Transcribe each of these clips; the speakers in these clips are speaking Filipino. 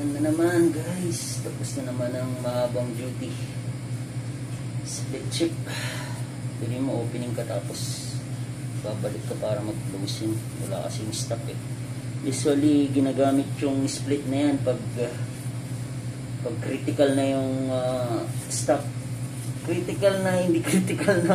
Ayan na naman guys, tapos na naman ang mahabang duty. Split chip. Pwede mo opening ka tapos babalik ka para mag-closing. Wala kasing stock eh. Usually ginagamit yung split na yan pag critical na yung stock. Critical na, hindi critical na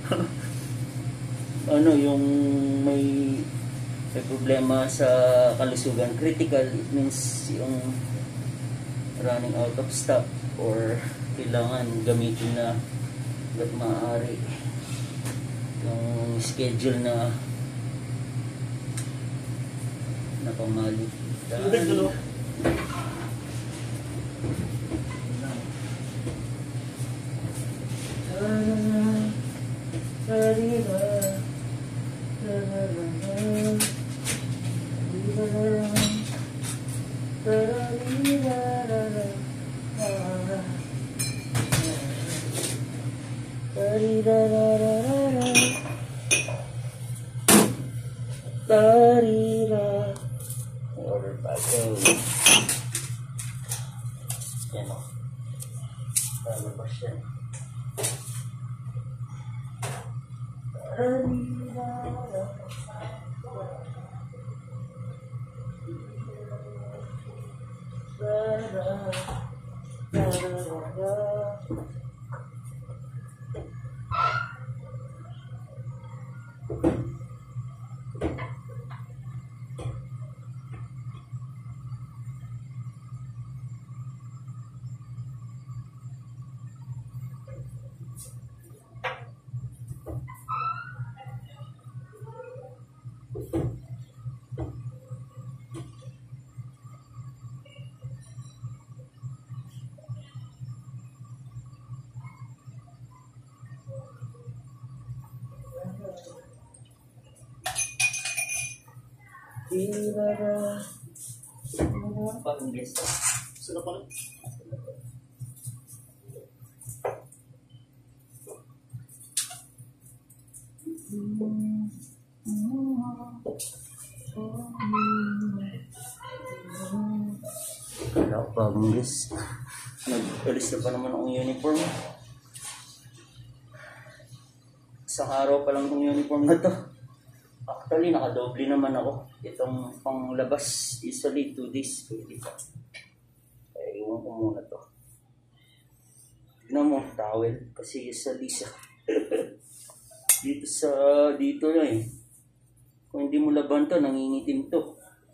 ano yung may problema sa kalusugan. Critical, it means yung running out of stock or kailangan gamitin na hanggat maaari yung schedule na napamali. Order bago. Yan o. Lalabas yan. Pag-ingles. Sudah pa rin. Kala ko pag-ingles. Nag-alis na pa naman ang uniform. Isang araw pa lang ang uniform na to. Actually, nakadoble naman ako. Itong panglabas, usually 2 days. Pwede pa. Kaya iwan ko muna to. Tignan mo, towel. Kasi usually sa dito na eh. Kung hindi mo laban to, nangingitim to.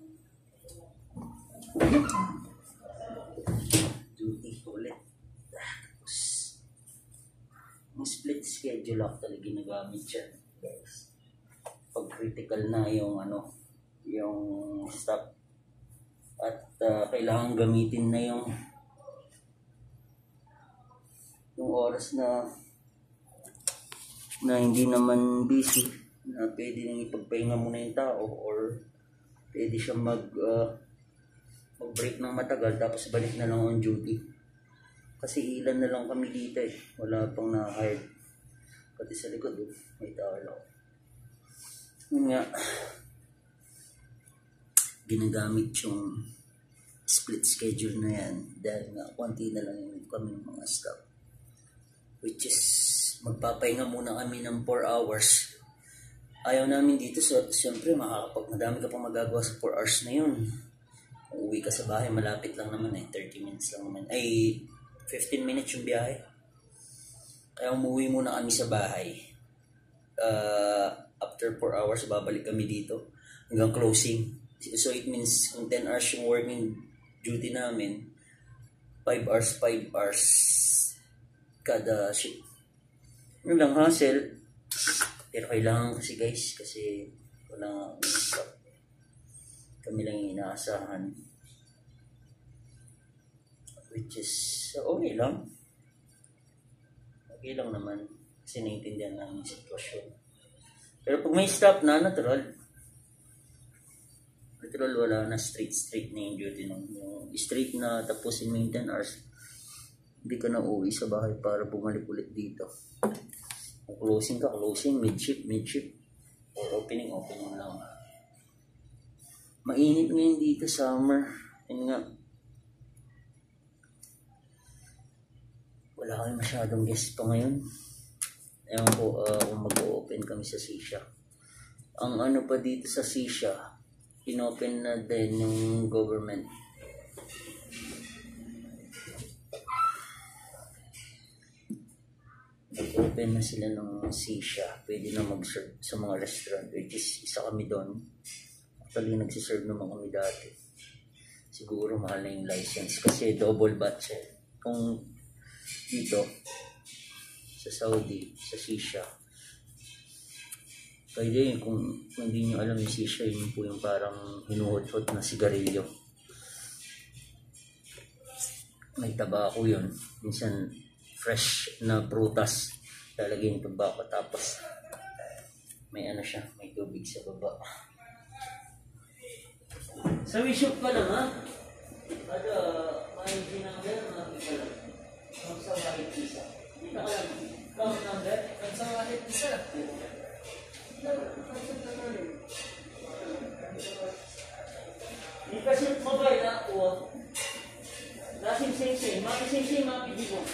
Duty ulit. Tapos, yung split schedule actually ginagamit dyan. Guys. Pag critical na yung yung stop at kailangan gamitin na yung oras na hindi naman busy, na pwede nang ipagpahinga muna yung tao or pwede siya mag-break ng matagal tapos balik na lang on duty. Kasi ilan na lang kami dito eh, wala pang na-hired. Pati sa likod may tao lang. Yun nga, ginagamit yung split schedule na yan dahil nga konti na lang yung kami ng mga staff, which is magpapahinga muna kami ng 4 hours. Ayaw namin dito, so siyempre madami ka pang magagawa sa 4 hours na yun. Kung uwi ka sa bahay, malapit lang naman eh, 30 minutes lang naman, ay 15 minutes yung biyahe. Kaya umuwi muna kami sa bahay. After 4 hours, babalik kami dito hanggang closing. So it means kung 10 hours yung working duty namin, 5 hours kada shift. Yun lang hassle. Pero kailangan kasi guys, kasi wala kami lang yung inaasahan. Which is okay lang. Okay lang naman. Kasi naiintindihan lang yung sitwasyon. Pero pag may stop na, natural wala na, straight na yung duty nun. Yung straight na tapusin mo yung 10 hours, hindi ka na uwi sa bahay para bumalik ulit dito. Kung closing ka, closing, mid-shift, or opening lang. Mainit ngayon dito, summer. Yun nga, Wala kami masyadong guest pa ngayon. Ewan ko kung mag-open kami sa Sisha. Ang ano pa dito sa Sisha, inopen na din yung government. Open na sila ng Sisha. Pwede na mag-serve sa mga restaurant, which is isa kami doon. Actually, nagsiserve naman kami dati. Siguro mahal na yung license kasi double batch eh. Kung dito, sa Saudi, sa Sisha, pwede kung hindi nyo alam yung Sisha, yun po yung parang hinuhot-hot na sigarilyo. May tabako yun. Minsan, fresh na prutas lalagyan yung tobacco, tapos may ano siya, may tubig sa baba. Sa shop pa lang ha, ada may ginamit na pala ang sa wallet isa hindi na alam count number ang sa wallet isa di kasi mobile na ako lasing sensei mapidi ko.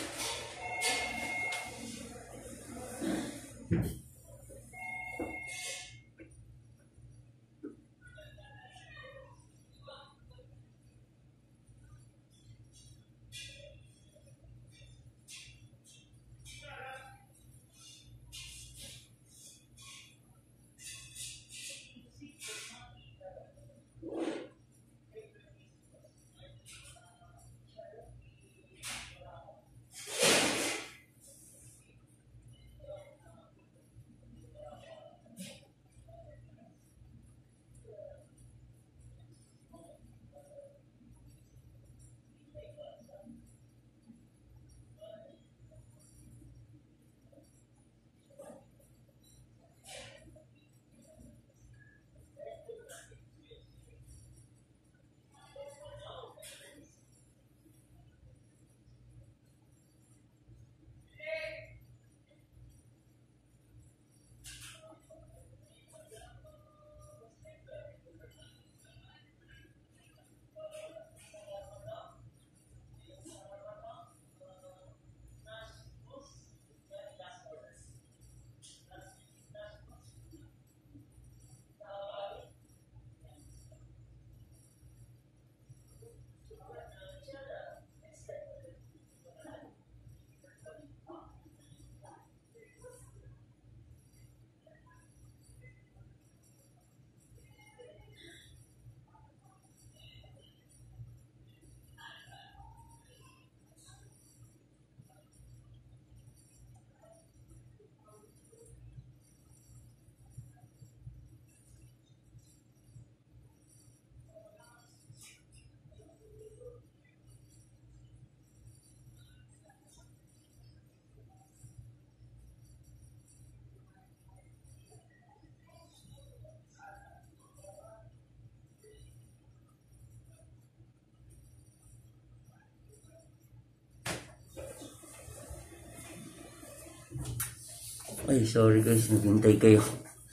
Ay, sorry guys, naghintay kayo.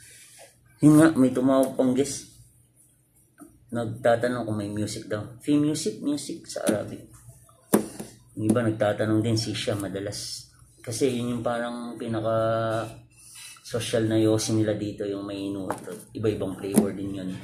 Yun nga, may tumawag pang guest. Nagtatanong kung may music daw. Free music sa Arabic. Yung iba nagtatanong din Sisha madalas. Kasi yun yung parang pinaka social na yosin nila dito, yung may inuot. Iba-ibang flavor din yun.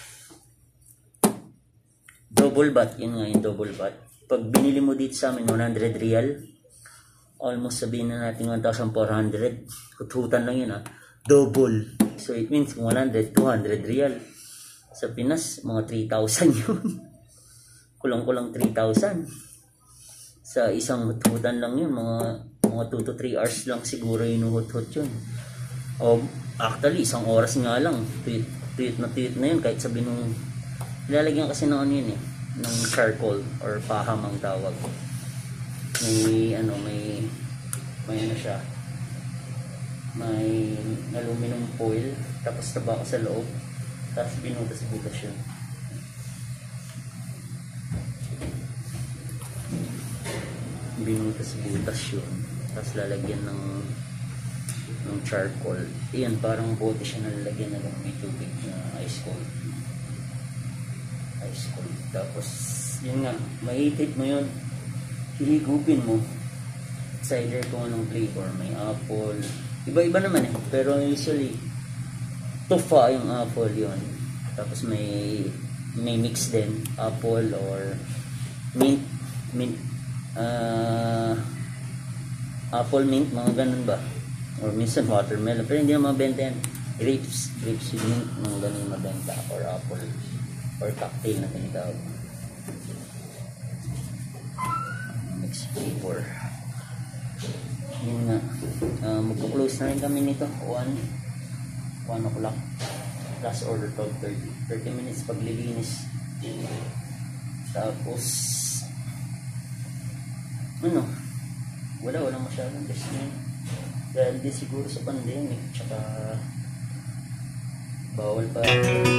Double bat, yun nga yung double bat. Pag binili mo dito sa amin, 100 real. Almost sabihin na natin 1,400. Hututan lang yun ha. Double. So it means 100, 200 real. Sa Pinas, mga 3,000 yun. Kulang-kulang 3,000. Sa isang hututan lang yun, mga 2 to 3 hours lang siguro yung hut-hut yun. O actually, isang oras nga lang. Tuyot na yun. Kahit sabi nung, ilalagyan kasi ng ano yun eh, ng charcoal or paham ang tawag. May ano siya, may aluminum foil, tapos tabako sa loob, tapos binutas-butas yun. Tapos lalagyan ng charcoal. Iyan, parang bote siya na lalagyan na lang may tubig na ice cold. Tapos yun nga, mahihit mo yun, hihigupin mo. cider kung anong flavor. May apple. Iba-iba naman eh. Pero usually, tufa yung apple yun. Tapos may mix din. Apple or mint. Apple mint, mga ganun ba? Or minsan watermelon. Pero hindi na mabenta yan. Grapes with mint, mga ganun mabenta. Or apple. Or cocktail na tinitawag. Mixed flavor. Yun nga. Magpo-close na rin kami nito. 1 o'clock. Last order 12:30. 30 minutes paglilinis. Tapos wala masyadong destiny. Dahil di siguro sa pandemic. Tsaka bawal pa.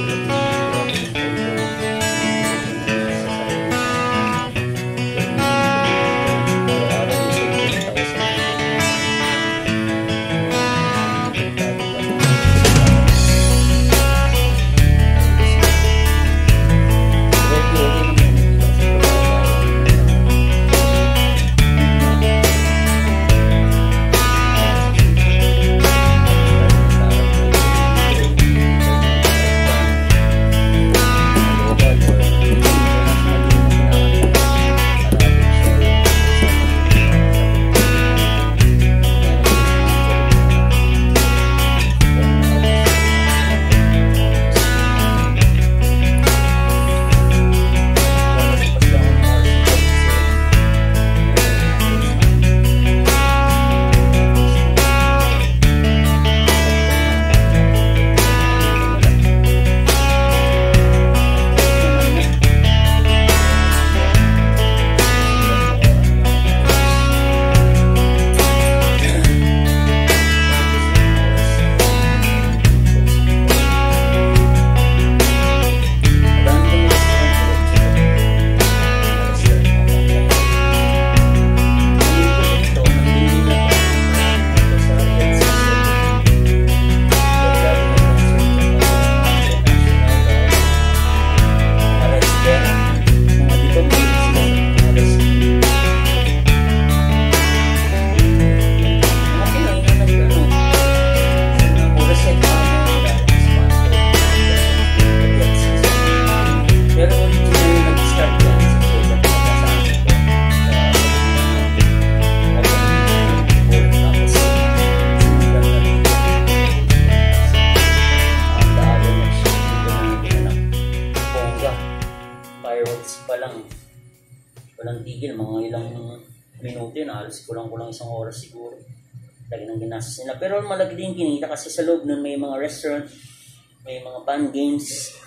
Walang tigil, mga ilang minuto yun, alas kulang-kulang isang oras siguro. Lagi nang ginastos nila. Pero malaki din kinita kasi sa loob nun may mga restaurant, may mga pan games,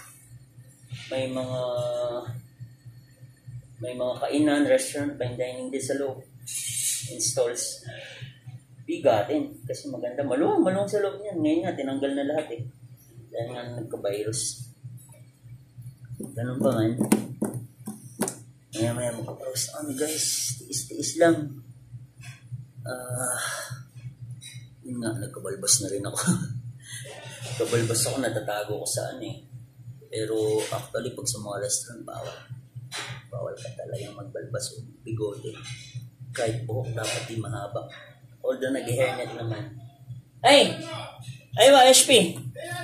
may mga kainan, restaurant, fine dining din sa loob. Installs. Bigatin kasi maganda. Maluwang sa loob niyan. Ngayon nga, tinanggal na lahat eh. Dahil nga nagka-virus. Ganun pa man. Maya magka-close na kami guys. Tiis lang. Yun nga, nagkabalbas na rin ako. Nagkabalbas ako, natatago ko saan eh. Pero actually pag sa mga restaurant, bawal ka talagang magbalbas o bigote. Kahit buhok dapat di mahaba. Although nag-hairnet naman. Ay ba, HP?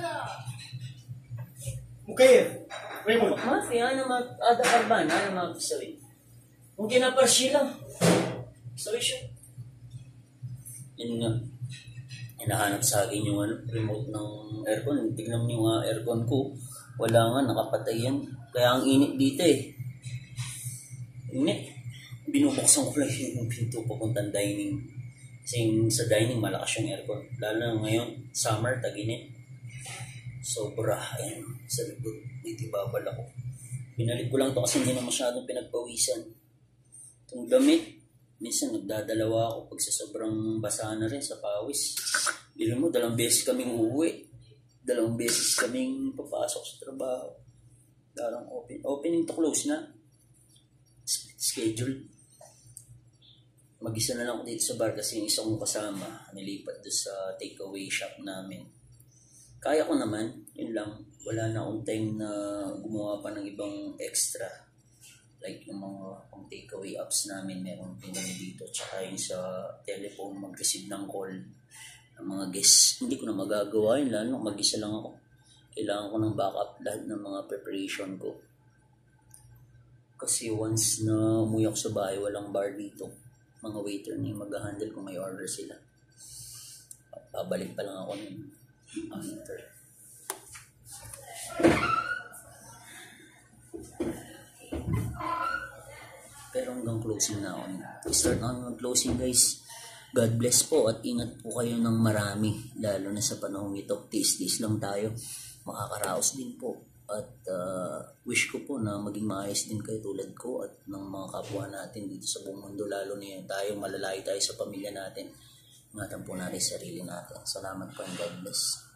Okay. Raymond. Mafi, ano ada karban, ano magsasabi? Kung kinaparsi lang. Sabi siya. Yun nga. Hinahanap sa akin yung remote ng aircon. Tignan mo yung aircon ko. Wala nga, nakapatay yan. Kaya ang init dito eh. Init. Binubuksan ko lang yung pinto papuntang dining. Kasi sa dining, malakas yung aircon. Lalo na ngayon, summer, tag-init. Sobra. Ayan, sa likod. Ditibabal ako. Binalik ko lang to kasi hindi na masyadong pinagpawisan. Itong damit, minsan nagdadalawa ako pag sa sobrang basa na rin sa pawis. Bilhin mo, 2 beses kaming uuwi. 2 beses kaming papasok sa trabaho. Darang opening to close na. Schedule. Mag-isa na lang ako dito sa bar kasi yung isang kasama nilipat doon sa takeaway shop namin. Kaya ko naman, yun lang. Wala na akong time na gumawa pa ng ibang extra. like yung mga pang takeaway apps namin, meron din kami dito. Tsaka yung sa telephone, mag-receive ng call ng mga guests. Hindi ko na magagawa yun, lalo mag-isa lang ako. Kailangan ko ng backup lahat ng mga preparation ko. Kasi once na umuwi ako sa bahay, walang bar dito. Mga waiter na yung mag-handle kung may order sila. Babalik pa lang ako nun after. Pero hanggang closing na ako. Start na mag-closing guys. God bless po at ingat po kayo ng marami. Lalo na sa panahong ito. Tiis-tiis lang tayo. Makakaraos din po. At wish ko po na maging maayos din kayo tulad ko at ng mga kapwa natin dito sa buong mundo. Lalo na yun tayo, malalayo tayo sa pamilya natin. Ingatan po natin sarili natin. Salamat po and God bless.